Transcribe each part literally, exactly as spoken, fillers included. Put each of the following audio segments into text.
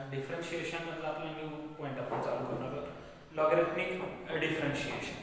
Differentiation मधला आपला new point आपण चालू करणार आहोत, लॉगरिथमिक डिफरन्शिएशन.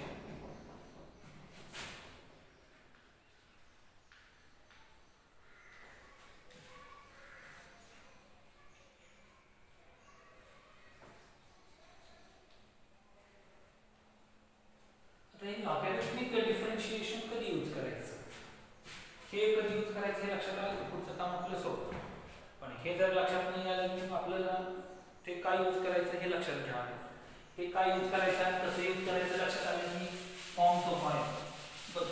आता हे लॉगरिथमिक डिफरन्शिएशन कधी यूज करायचं, हे कधी यूज करायचं हे लक्षात आलं की पुढचं काम आपलं सोपं. पण हे जर लक्षात नाही आलं की आपल्याला ते काय यूज करायचं हे लक्षात घ्यावं. हे काय यूज करायचं, कसं यूज करायचं लक्षात आलं की फॉर्म सोपा आहे. बघ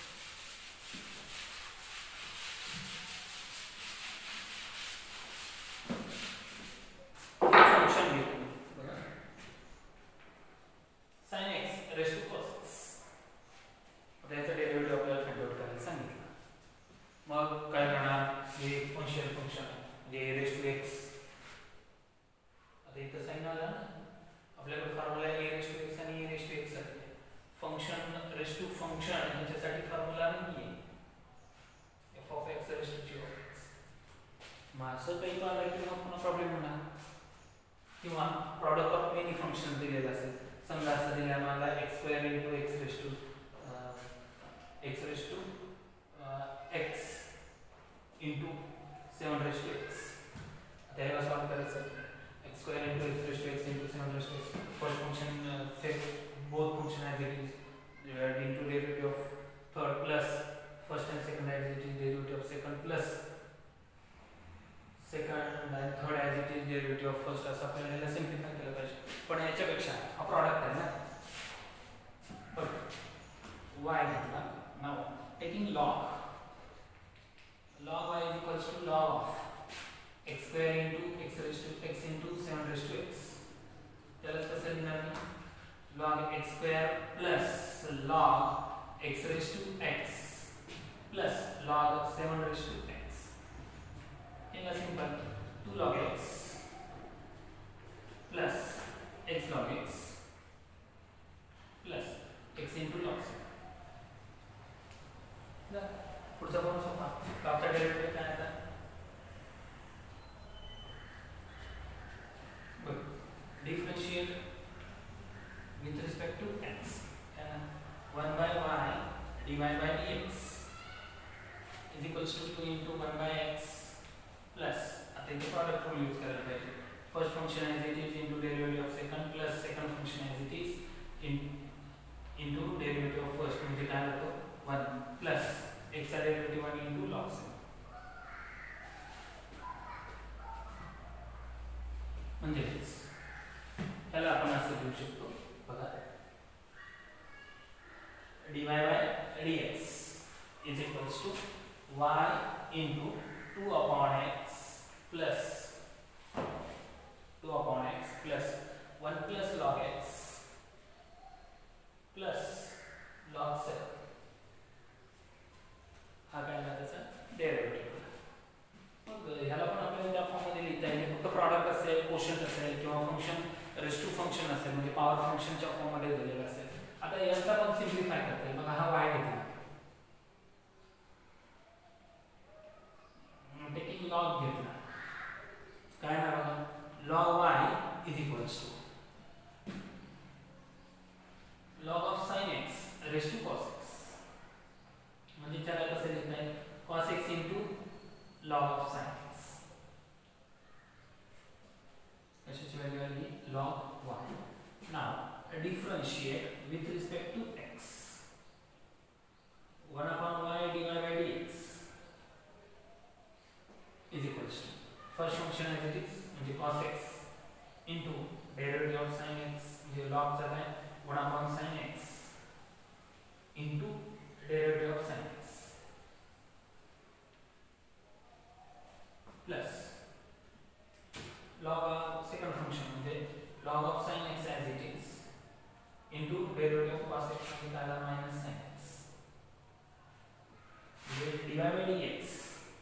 फंक्शन घेतो बघा, sin x raise to cos x. आता याचा डेरिव्हेटिव्ह आपल्याला फाइंड आउट करायला सांगितलं. मग काय करणार, हे एक्सपोनेन्शियल फंक्शन म्हणजे रेज टू x. आता इथं साइन आला ना, आपल्याकडे formula a raise to x आणि a रेज टू x आहे. फंक्शन रेज टू फंक्शन ह्याच्यासाठी फॉर्म्युला नाहीये f of x रेज टू g of x. मग असं काही आलं की मग पुन्हा प्रॉब्लेम होणार. किंवा प्रॉडक्ट ऑफ मेनी फंक्शन दिलेलं असेल, समजा असं दिलं मला x square into x raise to x raise to x into seven raise to x. आता याला सॉल्व करायचं, x square into x raised to x into seven raised to x. First function uh, set both function as it is divided into derivative of third plus first and second as it is derivative of second plus second and then third as it is derivative of first. असं आपल्याला याला simplify केलं पाहिजे. पण याच्यापेक्षा हा product आहे ना, पण y घेतला. नाव taking log log y is equals to log of x square into x raised to x into seven raised to x. त्याला कसं लिहिणार मी, log x square plus log x raised to x plus log seven raised to x. In a simple, two log x plus x log x plus x into log seven. पुढचा पण सोपा, लॉगचा derivative काय आता, differentiate with respect to x, and one by y divided by dx is equals to two into one by x plus, आता इथे product rule use करायला पाहिजे. First function as it is into derivative of second plus second function as it is in into derivative of first, म्हणजे काय होतो one plus x चा derivative one into log seven. म्हणजे त्याला आपण असं लिहू शकतो बघा, dy by dx is equals to y into two upon x plus two upon x plus one plus log x plus log seven. हा काय झाला त्याचा डेरिव्हेटिव्ह. मग ह्याला पण आपल्याला त्या फॉर्म मध्ये लिहिता येईल. फक्त प्रॉडक्ट असेल, कोशंट असेल किंवा फंक्शन रेज टू फंक्शन असेल म्हणजे पॉवर फंक्शनच्या फॉर्म मध्ये दिलेलं असेल. आता याचा पण सिम्प्लिफाय करता येईल. बघा हा y घेतला, टेकिंग लॉग घेतला, काय ना बघा log y is equals to log of sin x raised to cos x. म्हणजे त्याला कसं लिहिता येईल, cos x into log of sin x. कशाची व्हॅल्यू आली, log y. Now differentiate with respect to x. one upon y divided by dx is equals to first function as it is म्हणजे cos x into derivative of sin x म्हणजे log चा काय one upon sin x into derivative of sin x plus log of second function म्हणजे log of sin x as it is into derivative of cos x म्हणजे काय आला minus sin x म्हणजे dy by dx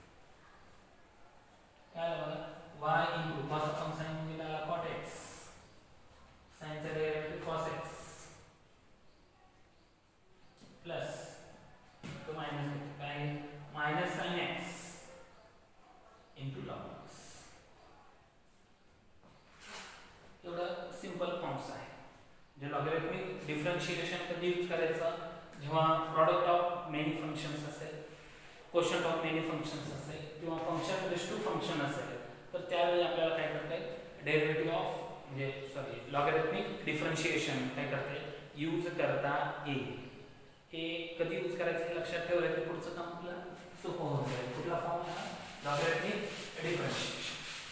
काय आला बघा y into cos upon sin म्हणजे काय आला cot x, sin चा डेरिव्हेटिव्ह cos x प्लस तो मायनस काय minus sin x into log x. जे लॉगरिथमिक डिफरन्शिएशन कधी यूज करायचं जेव्हा प्रॉडक्ट ऑफ मेनी फंक्शन्स असेल, कोशंट ऑफ मेनी फंक्शन्स असेल किंवा फंक्शन रेस टू फंक्शन असेल तर त्यावेळी आपल्याला काय करता येईल डेरिव्हेटिव्ह ऑफ म्हणजे सॉरी लॉगरिथमिक डिफरन्शिएशन काय करता येईल यूज करता येईल. हे कधी यूज करायचं हे लक्षात ठेवलं की पुढचं काम आपलं सोपं होऊन जाईल. कुठला फॉर्म आहे लॉगरिथमिक डिफरन्शिएशन.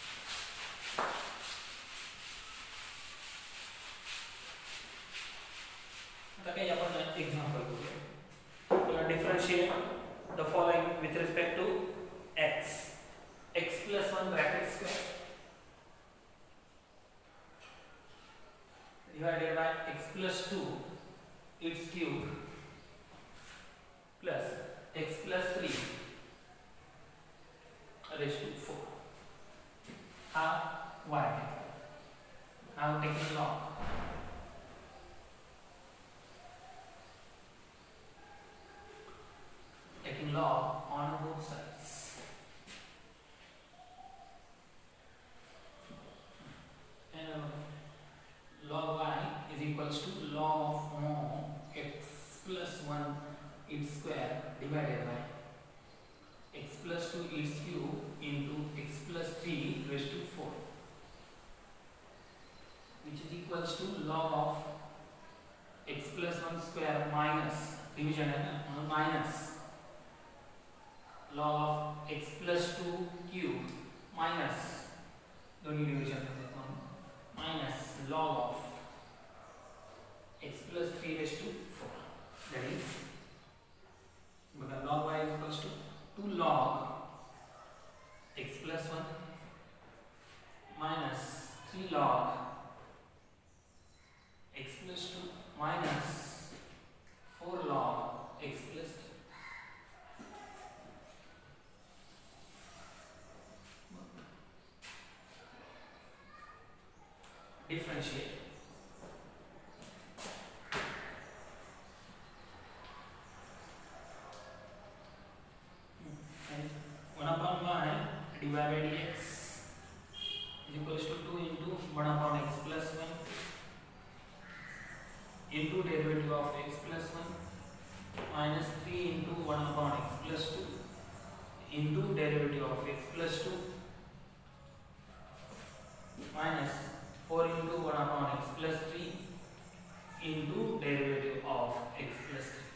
आता काही आपण एक्झाम्पल बघूया. Differentiate the following with respect to x. X plus one bracket square divided by x plus two its cube plus x plus three raised to four. How y? How taking log? Taking log on both sides. And log y is equals to log of mod x plus one its square divided by x plus two its cube into x plus three raised to four, which is equals to log of x plus one square minus division and minus log of x plus two cube minus दोन्ही division minus log of x plus three raised to four. That is because log y is equals to two log x plus one minus three log x plus two minus four log x plus three. Differentiate. And one upon y divided by dx is equals to two into one upon x plus one into derivative of x plus one minus three into one upon x plus two into derivative of x plus two minus four into one upon x plus three into derivative of x plus three.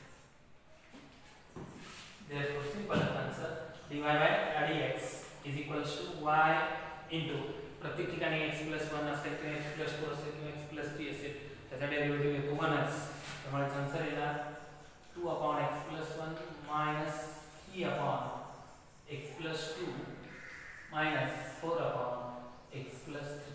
Therefore, simple answer dy by dx is equals to y into प्रत्येक ठिकाणी x plus one असेल किंवा x plus two असेल किंवा x plus three असेल त्याचा derivative येतो one च. त्यामुळे आन्सर येणार two upon x plus one minus three upon x plus two minus four upon x plus three.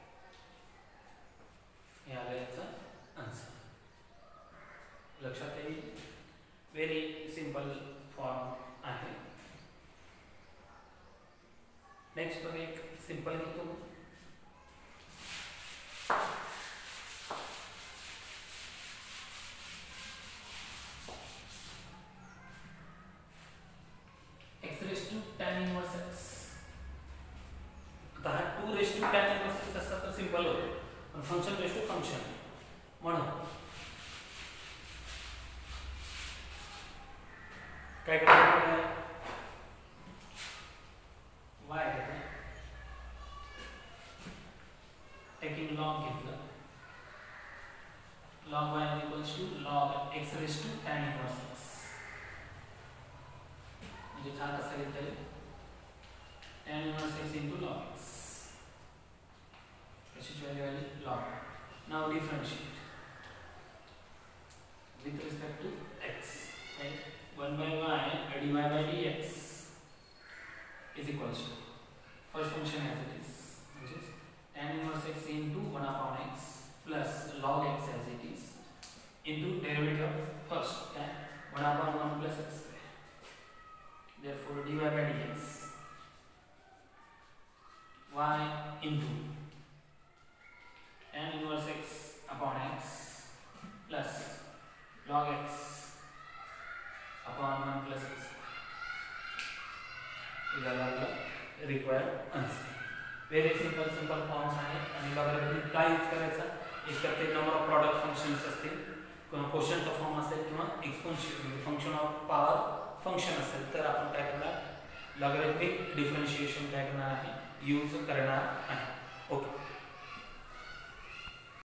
याला याचा आन्सर लक्षात येईल. व्हेरी सिंपल फॉर्म आहे. नेक्स्ट पण एक सिंपल घेतो. x raised to tan inverse x. आता हा two raised to tan inverse x असता तर सिंपल होतं. पण फंक्शन रेस टू फंक्शन म्हणून काय करायचं y घेतलं टेकिंग लॉग घेतलं log y is equals to log x raised to tan inverse x म्हणजे छान कसं लिहिता येईल tan inverse x into log x. Log. Now differentiate with respect to x. Right? one by y divided by dx is equals to first function as it is, which is tan inverse x into one upon x plus log x as it is into derivative of first tan one upon one plus x square. Therefore, dy by dx y into tan inverse x upon x plus log x upon one plus x is our required answer. Very simple simple forms आहे आणि logarithmic काय use करायचा एकतर ते number of product functions असतील किंवा क्वोशंटचा form असेल किंवा एक्सपोनेन्शियल म्हणजे फंक्शन ऑफ पॉवर फंक्शन असेल तर आपण काय करणार लॉगॅरिथमिक डिफरन्शिएशन काय करणार आहे यूज करणार आहे. ओके.